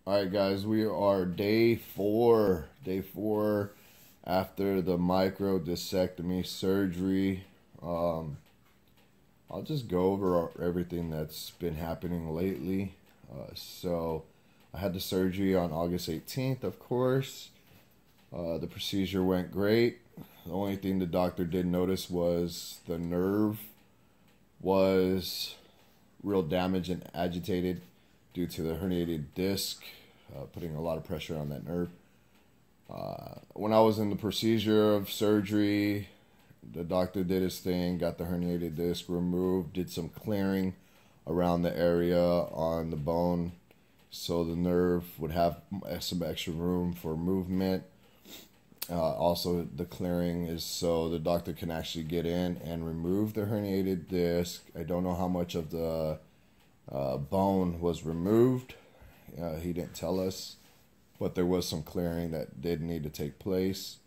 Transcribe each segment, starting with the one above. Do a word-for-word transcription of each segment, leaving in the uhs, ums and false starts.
Alright guys, we are day four. Day four after the microdiscectomy surgery. Um, I'll just go over everything that's been happening lately. Uh, so, I had the surgery on August eighteenth, of course. Uh, the procedure went great. The only thing the doctor did notice was the nerve was real damaged and agitated due to the herniated disc, uh, putting a lot of pressure on that nerve. Uh, when I was in the procedure of surgery, the doctor did his thing, got the herniated disc removed, did some clearing around the area on the bone so the nerve would have some extra room for movement. Uh, also, the clearing is so the doctor can actually get in and remove the herniated disc. I don't know how much of the uh, bone was removed. Uh, he didn't tell us, but there was some clearing that did need to take place.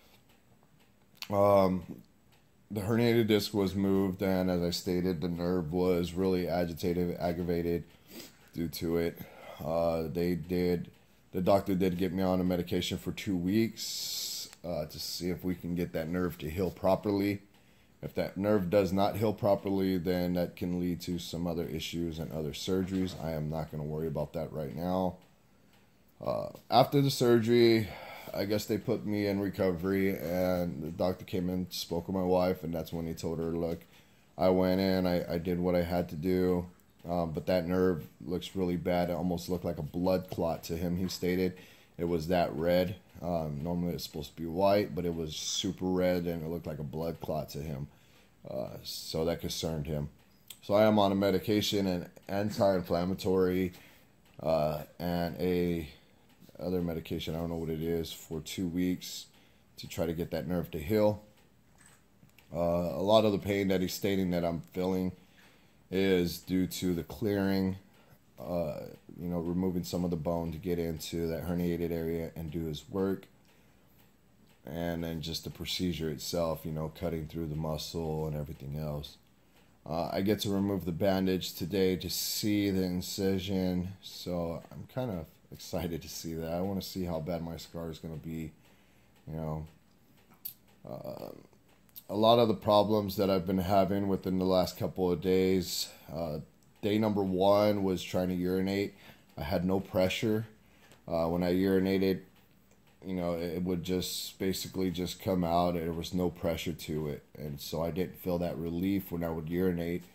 Um, the herniated disc was moved, and as I stated, the nerve was really agitated, aggravated due to it. Uh, they did, the doctor did get me on a medication for two weeks uh, to see if we can get that nerve to heal properly. If that nerve does not heal properly, then that can lead to some other issues and other surgeries. I am not going to worry about that right now. Uh, after the surgery, I guess they put me in recovery, and the doctor came in, spoke with my wife, and that's when he told her, look, I went in, I, I did what I had to do, um, but that nerve looks really bad. It almost looked like a blood clot to him, he stated. It was that red. Um, normally it's supposed to be white, but it was super red, and it looked like a blood clot to him. Uh, so that concerned him. So I am on a medication, an anti-inflammatory, uh, and a other medication, I don't know what it is, for two weeks to try to get that nerve to heal. Uh, a lot of the pain that he's stating that I'm feeling is due to the clearing, uh, you know, removing some of the bone to get into that herniated area and do his work. And then just the procedure itself, you know, cutting through the muscle and everything else. Uh, I get to remove the bandage today to see the incision, so I'm kind of excited to see that. I want to see how bad my scar is going to be, you know. Uh, a lot of the problems that I've been having within the last couple of days, uh, day number one was trying to urinate. I had no pressure. Uh, when I urinated, you know, it would just basically just come out, and there was no pressure to it. And so I didn't feel that relief when I would urinate.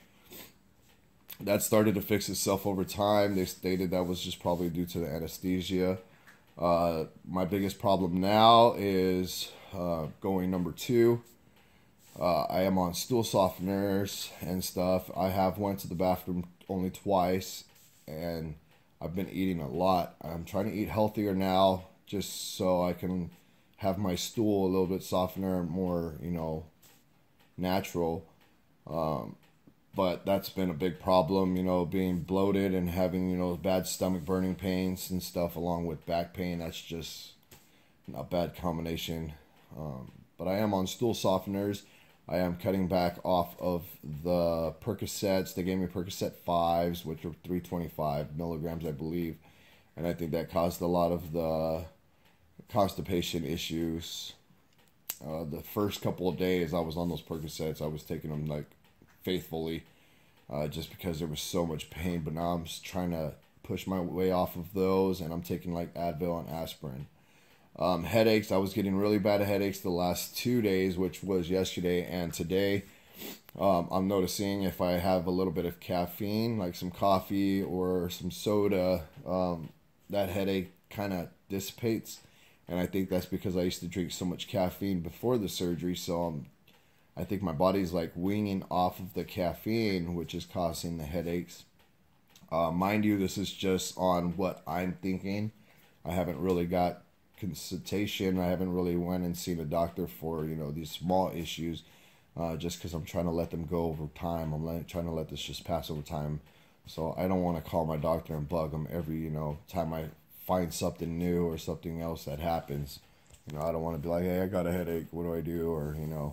That started to fix itself over time. They stated that was just probably due to the anesthesia. Uh, my biggest problem now is uh, going number two. Uh, I am on stool softeners and stuff. I have went to the bathroom only twice, and I've been eating a lot. I'm trying to eat healthier now, just so I can have my stool a little bit softer and more, you know, natural. Um, but that's been a big problem, you know, being bloated and having, you know, bad stomach burning pains and stuff along with back pain. That's just not a bad combination. Um, but I am on stool softeners. I am cutting back off of the Percocets. They gave me Percocet fives, which are three twenty-five milligrams, I believe. And I think that caused a lot of the constipation issues. Uh, the first couple of days I was on those Percocets, I was taking them like faithfully, uh, just because there was so much pain. But now I'm just trying to push my way off of those, and I'm taking like Advil and aspirin. Um, headaches, I was getting really bad headaches the last two days, which was yesterday and today. Um, I'm noticing if I have a little bit of caffeine, like some coffee or some soda, um, that headache kind of dissipates. And I think that's because I used to drink so much caffeine before the surgery. So um, I think my body's like weaning off of the caffeine, which is causing the headaches. Uh, mind you, this is just on what I'm thinking. I haven't really got consultation. I haven't really went and seen a doctor for, you know, these small issues. Uh, just because I'm trying to let them go over time. I'm let, trying to let this just pass over time. So I don't want to call my doctor and bug him every, you know, time I find something new or something else that happens. You know, I don't want to be like, hey, I got a headache. What do I do? Or, you know.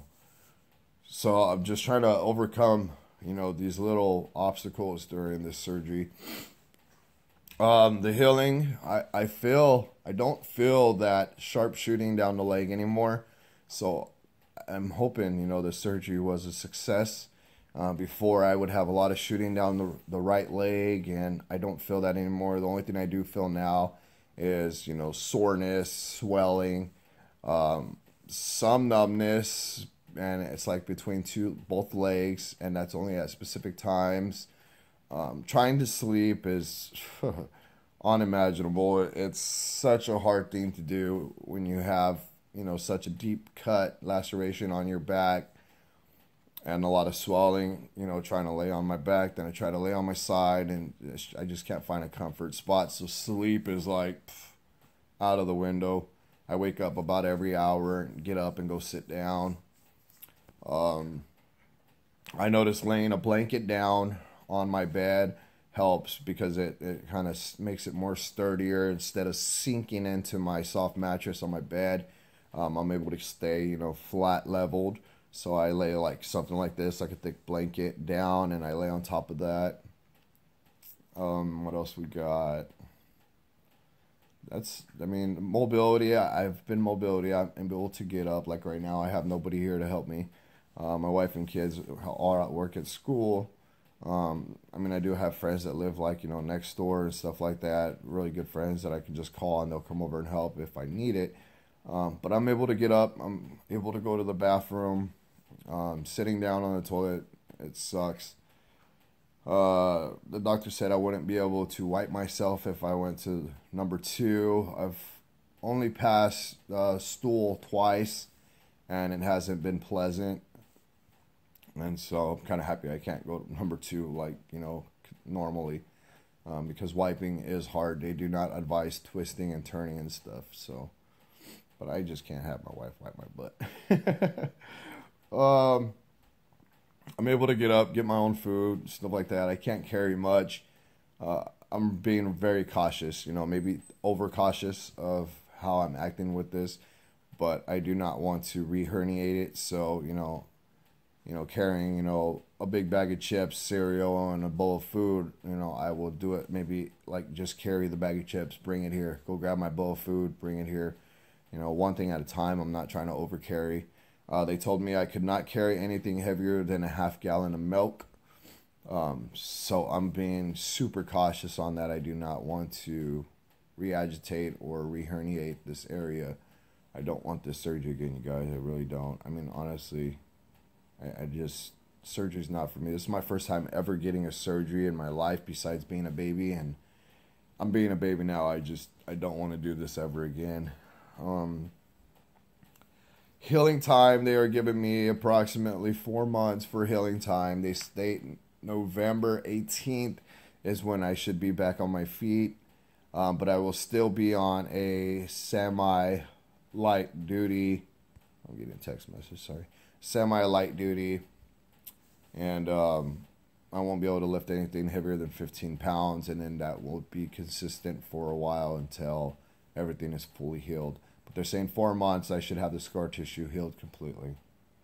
So I'm just trying to overcome, you know, these little obstacles during this surgery. Um, the healing, I, I feel, I don't feel that sharp shooting down the leg anymore. So I'm hoping, you know, the surgery was a success. Uh, before I would have a lot of shooting down the, the right leg, and I don't feel that anymore. The only thing I do feel now is, you know, soreness, swelling, um, some numbness, and it's like between two, both legs, and that's only at specific times. Um, trying to sleep is unimaginable. It's such a hard thing to do when you have, you know, such a deep cut, laceration on your back and a lot of swelling, you know, trying to lay on my back. Then I try to lay on my side and I just can't find a comfort spot. So sleep is like pff, out of the window. I wake up about every hour and get up and go sit down. Um, I notice laying a blanket down on my bed helps because it, it kind of makes it more sturdier instead of sinking into my soft mattress on my bed. Um, I'm able to stay, you know, flat leveled. So I lay like something like this, like a thick blanket down, and I lay on top of that. Um, what else we got? That's, I mean, mobility. I've been mobility. I'm able to get up. Like right now, I have nobody here to help me. Uh, my wife and kids are at work at school. Um, I mean, I do have friends that live like, you know, next door and stuff like that. Really good friends that I can just call and they'll come over and help if I need it. Um, but I'm able to get up. I'm able to go to the bathroom. Um, sitting down on the toilet, it sucks. Uh, the doctor said I wouldn't be able to wipe myself if I went to number two. I've only passed uh, stool twice, and it hasn't been pleasant. And so I'm kind of happy I can't go to number two like, you know, normally. Um, because wiping is hard. They do not advise twisting and turning and stuff. So, but I just can't have my wife wipe my butt. um, I'm able to get up, get my own food, stuff like that. I can't carry much. Uh, I'm being very cautious, you know, maybe over cautious of how I'm acting with this, but I do not want to re-herniate it. So, you know, you know, carrying, you know, a big bag of chips, cereal, and a bowl of food, you know, I will do it. Maybe like just carry the bag of chips, bring it here, go grab my bowl of food, bring it here, you know, one thing at a time. I'm not trying to over carry. Uh, they told me I could not carry anything heavier than a half gallon of milk. Um, so I'm being super cautious on that. I do not want to re-agitate or re-herniate this area. I don't want this surgery again, you guys. I really don't. I mean, honestly, I, I just, surgery's not for me. This is my first time ever getting a surgery in my life besides being a baby. And I'm being a baby now. I just, I don't want to do this ever again. Um... Healing time, they are giving me approximately four months for healing time. They state November eighteenth is when I should be back on my feet. Um, but I will still be on a semi-light duty. I'm getting a text message, sorry. Semi-light duty. And um, I won't be able to lift anything heavier than fifteen pounds. And then that will be consistent for a while until everything is fully healed. But they're saying four months I should have the scar tissue healed completely.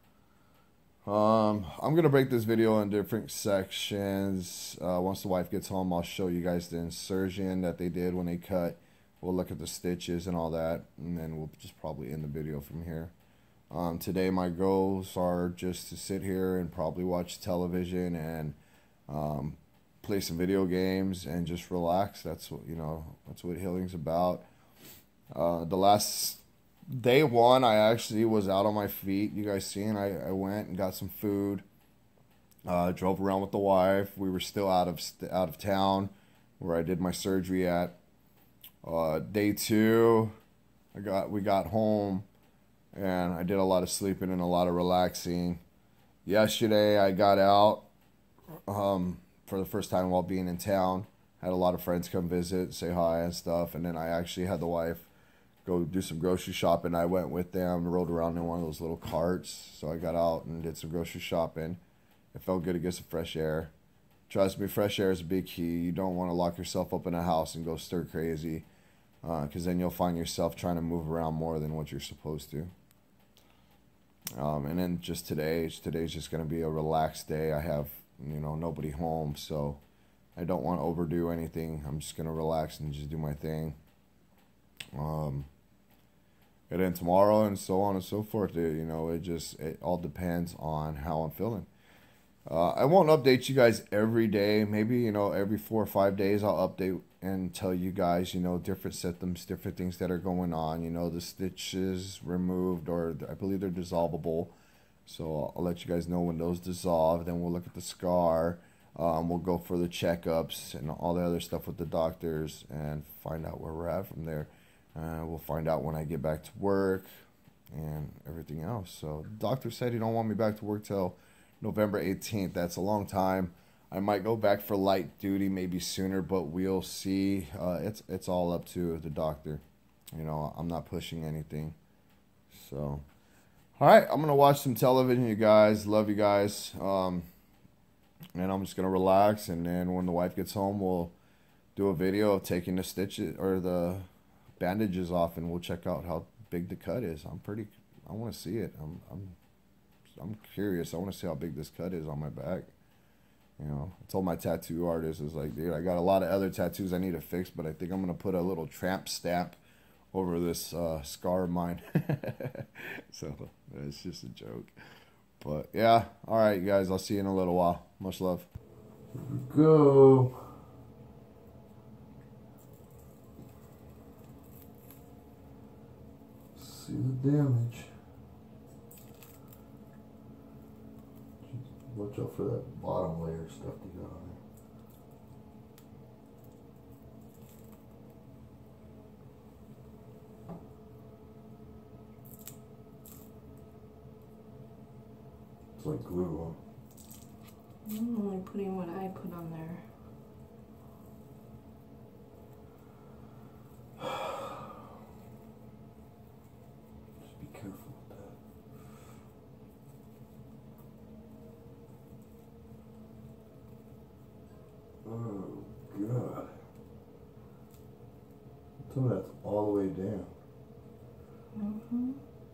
Um, I'm going to break this video in different sections. Uh, once the wife gets home, I'll show you guys the insertion that they did when they cut. We'll look at the stitches and all that. And then we'll just probably end the video from here. Um, today my goals are just to sit here and probably watch television and um, play some video games and just relax. That's what, you know, that's what healing's about. Uh, the last day one, I actually was out on my feet. You guys seen? I, I went and got some food. Uh, drove around with the wife. We were still out of out of town where I did my surgery at. Uh, day two, I got we got home, and I did a lot of sleeping and a lot of relaxing. Yesterday, I got out um, for the first time while being in town. Had a lot of friends come visit, say hi and stuff, and then I actually had the wife go do some grocery shopping. I went with them, rode around in one of those little carts. So I got out and did some grocery shopping. It felt good to get some fresh air. Trust me, fresh air is a big key. You don't want to lock yourself up in a house and go stir crazy, because uh, then you'll find yourself trying to move around more than what you're supposed to. Um, and then just today, today's just going to be a relaxed day. I have, you know, nobody home, so I don't want to overdo anything. I'm just gonna relax and just do my thing. Um, and then tomorrow and so on and so forth. You know, it just it all depends on how I'm feeling. Uh, I won't update you guys every day. Maybe, you know, every four or five days I'll update and tell you guys, you know, different symptoms, different things that are going on. You know, the stitches removed, or I believe they're dissolvable. So I'll let you guys know when those dissolve. Then we'll look at the scar. Um, we'll go for the checkups and all the other stuff with the doctors and find out where we're at from there. Uh, we'll find out when I get back to work and everything else. So the doctor said he don't want me back to work till November eighteenth. That's a long time. I might go back for light duty maybe sooner, but we'll see. Uh, it's it's all up to the doctor. You know, I'm not pushing anything. So, all right, I'm gonna watch some television, you guys. Love you guys. Um, and I'm just gonna relax. And then when the wife gets home, we'll do a video of taking the stitches or the bandages off, and we'll check out how big the cut is. I'm pretty. I want to see it. I'm. I'm. I'm curious. I want to see how big this cut is on my back. You know, I told my tattoo artist, I was like, dude, I got a lot of other tattoos I need to fix, but I think I'm gonna put a little tramp stamp over this uh, scar of mine. So it's just a joke. But yeah, all right, you guys. I'll see you in a little while. Much love. Here we go. See the damage. Watch out for that bottom layer stuff you got on there. It's like glue, huh? I'm only putting what I put on there. Just be careful with that. Oh, God. Tell me that's all the way down. Mm-hmm.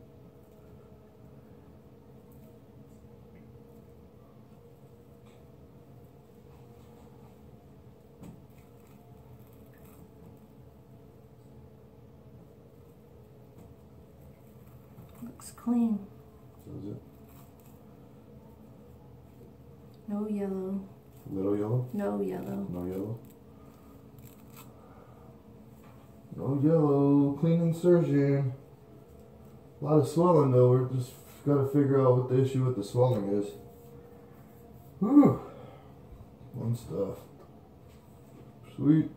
Looks clean. So is it? No yellow. Little yellow? No yellow. No yellow? No yellow. Clean insertion. A lot of swelling though. We're just got to figure out what the issue with the swelling is. Whew. Fun stuff. Sweet.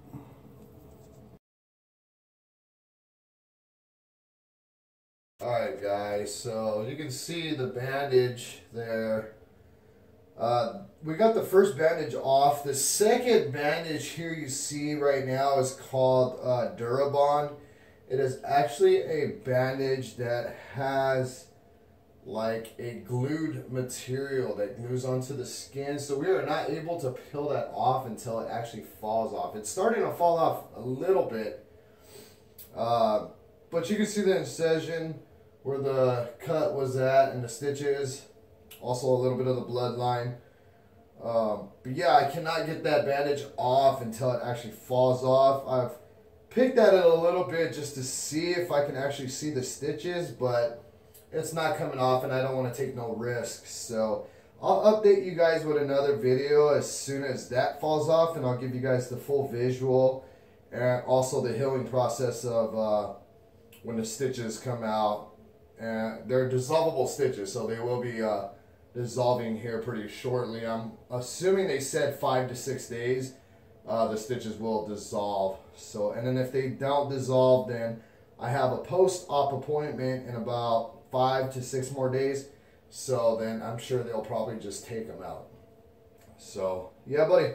Alright guys, so you can see the bandage there. Uh, we got the first bandage off. The second bandage here you see right now is called uh, Durabond. It is actually a bandage that has like a glued material that glues onto the skin. So we are not able to peel that off until it actually falls off. It's starting to fall off a little bit. Uh, but you can see the incision where the cut was at and the stitches. Also a little bit of the bloodline. Um, but yeah, I cannot get that bandage off until it actually falls off. I've picked at it a little bit just to see if I can actually see the stitches, but it's not coming off and I don't want to take no risks. So I'll update you guys with another video as soon as that falls off, and I'll give you guys the full visual and also the healing process of uh, when the stitches come out. And they're dissolvable stitches, so they will be uh, dissolving here pretty shortly. I'm assuming they said five to six days uh, the stitches will dissolve. So, and then if they don't dissolve, then I have a post-op appointment in about five to six more days. So then I'm sure they'll probably just take them out. So yeah, buddy.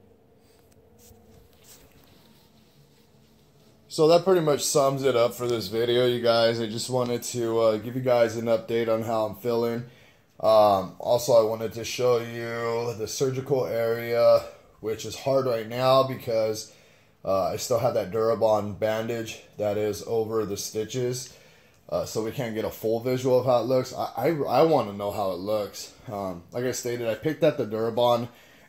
So that pretty much sums it up for this video, you guys. I just wanted to uh, give you guys an update on how I'm feeling. Um, also, I wanted to show you the surgical area, which is hard right now because uh, I still have that Durabond bandage that is over the stitches. Uh, so we can't get a full visual of how it looks. I, I, I want to know how it looks. Um, like I stated, I picked at the Durabond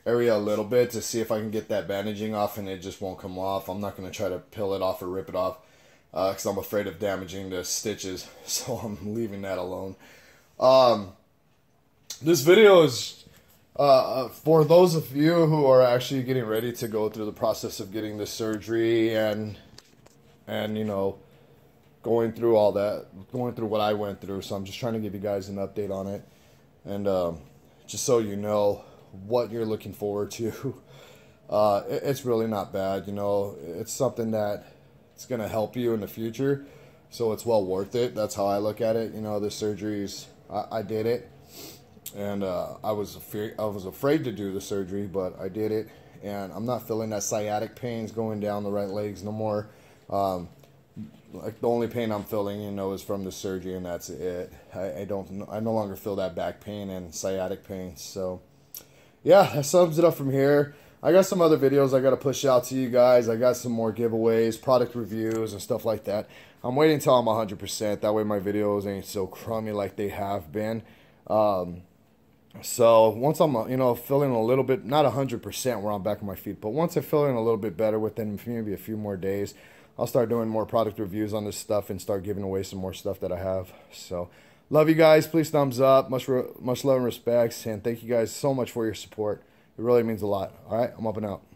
area a little bit to see if I can get that bandaging off, and it just won't come off. I'm not going to try to peel it off or rip it off because uh, I'm afraid of damaging the stitches, so I'm leaving that alone. Um, this video is uh, for those of you who are actually getting ready to go through the process of getting the surgery and, and you know, going through all that, going through what I went through. So I'm just trying to give you guys an update on it. And um, just so you know what you're looking forward to. Uh, it, it's really not bad, you know. It's something that it's going to help you in the future. So it's well worth it. That's how I look at it. You know, the surgeries, I, I did it. And uh, I was afraid, I was afraid to do the surgery, but I did it. And I'm not feeling that sciatic pains going down the right legs no more. Um, like the only pain I'm feeling, you know, is from the surgery, and that's it. I, I don't, I no longer feel that back pain and sciatic pain. So, yeah, that sums it up from here. I got some other videos I got to push out to you guys. I got some more giveaways, product reviews, and stuff like that. I'm waiting until I'm one hundred percent. That way my videos ain't so crummy like they have been. Um, so once I'm, you know, feeling a little bit, not one hundred percent where I'm back on my feet, but once I'm feeling a little bit better within maybe a few more days, I'll start doing more product reviews on this stuff and start giving away some more stuff that I have. So, love you guys. Please thumbs up. Much, much love and respects. And thank you guys so much for your support. It really means a lot. All right, I'm up and out.